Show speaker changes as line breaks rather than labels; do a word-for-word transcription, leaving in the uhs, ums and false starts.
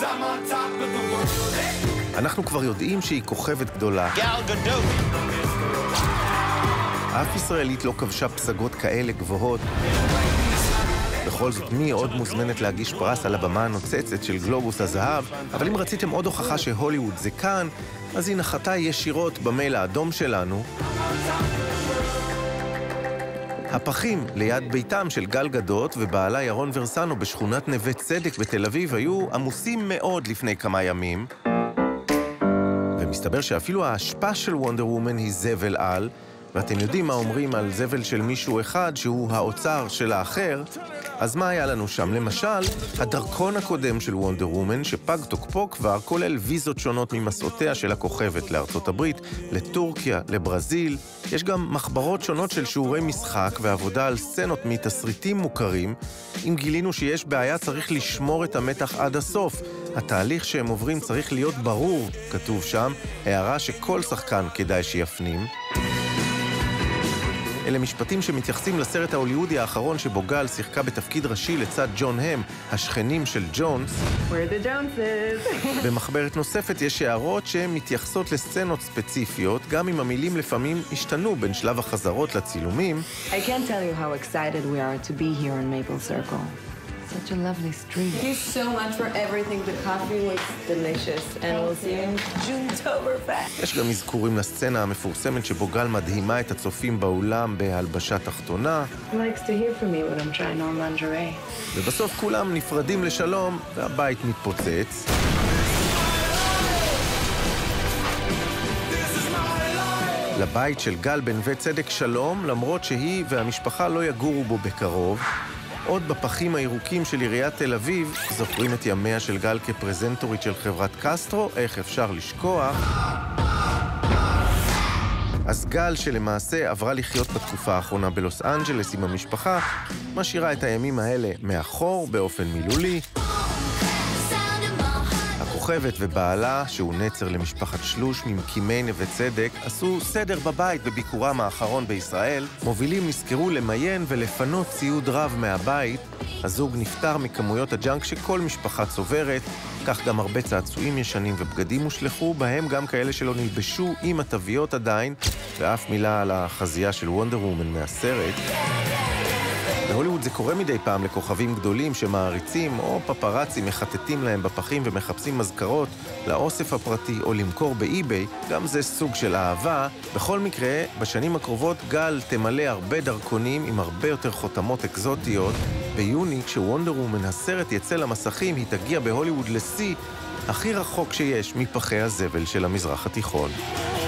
אנחנו כבר יודעים שהיא כוכבת גדולה. אף ישראלית לא כבשה פסגות כאלה גבוהות. בכל זאת, מי עוד מוזמנת להגיש פרס על הבמה הנוצצת של גלובוס הזהב? אבל אם רציתם עוד הוכחה שהוליווד זה כאן, אז היא נחתה ישירות במייל האדום שלנו. הפחים ליד ביתם של גל גדות ובעלה ירון ורסנו בשכונת נווה צדק בתל אביב היו עמוסים מאוד לפני כמה ימים. ומסתבר שאפילו ההשפעה של וונדר וומן היא זבל על, ואתם יודעים מה אומרים על זבל של מישהו אחד שהוא האוצר של האחר. אז מה היה לנו שם? למשל, הדרכון הקודם של וונדר וומן שפג תוקפו כבר כולל ויזות שונות ממסעותיה של הכוכבת לארצות הברית, לטורקיה, לברזיל. יש גם מחברות שונות של שיעורי משחק ועבודה על סצנות מתסריטים מוכרים. אם גילינו שיש בעיה צריך לשמור את המתח עד הסוף. התהליך שהם עוברים צריך להיות ברור, כתוב שם, הערה שכל שחקן כדאי שיפנים. אלה משפטים שמתייחסים לסרט ההוליוודי האחרון שבו גל שיחקה בתפקיד ראשי לצד ג'ון הם, השכנים של ג'ונס.
We're the Joneses.
במחברת נוספת יש הערות שהן מתייחסות לסצנות ספציפיות, גם אם המילים לפעמים השתנו בין שלב החזרות לצילומים.
I can't tell you how excited we are to be here in Maple Circle. Such a lovely street.
Thank you so much for everything. The coffee was delicious. And we'll see you in Junetoberfest.
יש גם אזכורים לסצנה המפורסמת שבו גל מדהימה את הצופים באולם בהלבשה תחתונה.
He likes to hear from me when I'm trying on lingerie.
ובסוף כולם נפרדים לשלום והבית מתפוצץ. לבית של גל בנווה צדק שלום, למרות שהיא והמשפחה לא יגורו בו בקרוב. עוד בפחים הירוקים של עיריית תל אביב, זוכרים את ימיה של גל כפרזנטורית של חברת קסטרו, איך אפשר לשכוח. אז גל שלמעשה עברה לחיות בתקופה האחרונה בלוס אנג'לס עם המשפחה, משאירה את הימים האלה מאחור באופן מילולי. הכוכבת ובעלה, שהוא נצר למשפחת שלוש ממקימי נווה צדק, עשו סדר בבית בביקורם האחרון בישראל. מובילים נזכרו למיין ולפנות ציוד רב מהבית. הזוג נפטר מכמויות הג'אנק שכל משפחה צוברת, כך גם הרבה צעצועים ישנים ובגדים הושלחו, בהם גם כאלה שלא נלבשו עם התוויות עדיין, ואף מילה על החזייה של וונדר וומן מהסרט. בהוליווד זה קורה מדי פעם לכוכבים גדולים שמעריצים או פפרצים מחטטים להם בפחים ומחפשים מזכרות לאוסף הפרטי או למכור באי-ביי. גם זה סוג של אהבה. בכל מקרה, בשנים הקרובות גל תמלא הרבה דרכונים עם הרבה יותר חותמות אקזוטיות. ביוני, כשוונדר וומן הסרט יצא למסכים, היא תגיע בהוליווד לשיא הכי רחוק שיש מפחי הזבל של המזרח התיכון.